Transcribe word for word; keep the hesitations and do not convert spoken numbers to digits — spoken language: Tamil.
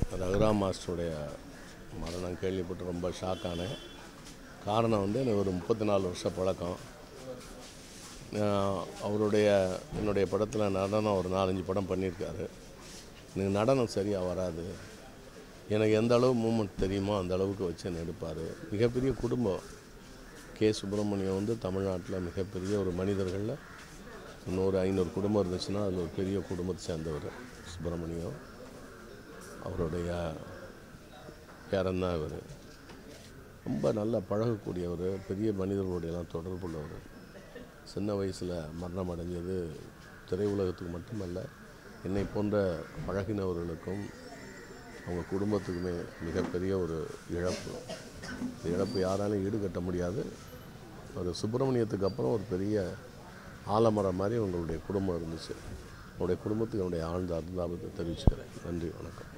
ரகுராம் மாஸ்டருடைய மரணம் கேள்விப்பட்டு ரொம்ப ஷாக் ஆனேன். காரணம் வந்து எனக்கு ஒரு முப்பத்தி நாலு வருஷ பழக்கம். அவருடைய என்னுடைய படத்தில் நடனம் ஒரு நாலஞ்சு படம் பண்ணியிருக்காரு. எனக்கு நடனம் சரியாக வராது. எனக்கு எந்த அளவு மூமெண்ட் தெரியுமோ அந்த அளவுக்கு வச்சு என்னை எடுப்பார். மிகப்பெரிய குடும்பம். கே சுப்பிரமணியம் வந்து தமிழ்நாட்டில் மிகப்பெரிய ஒரு மனிதர்களில் நூறு ஐநூறு குடும்பம் இருந்துச்சுன்னா அதில் ஒரு பெரிய குடும்பத்தை சேர்ந்தவர் சுப்பிரமணியம். அவருடைய பேரன்தான் இவர். ரொம்ப நல்லா பழகக்கூடியவர், பெரிய மனிதர்களுடையெல்லாம் தொடர்புள்ளவர். சின்ன வயசில் மரணம் அடைஞ்சது திரையுலகத்துக்கு மட்டுமல்ல, என்னை போன்ற பழகினவர்களுக்கும் அவங்க குடும்பத்துக்குமே மிகப்பெரிய ஒரு இழப்பு. இந்த இழப்பு யாராலும் ஈடுகட்ட முடியாது. ஒரு சுப்பிரமணியத்துக்கு அப்புறம் ஒரு பெரிய ஆலமரம் மாதிரி உங்களுடைய குடும்பம் இருந்துச்சு. உங்களுடைய குடும்பத்துக்கு என்னுடைய ஆழ்ந்த அனுதாபத்தை தெரிவிச்சுக்கிறேன். நன்றி, வணக்கம்.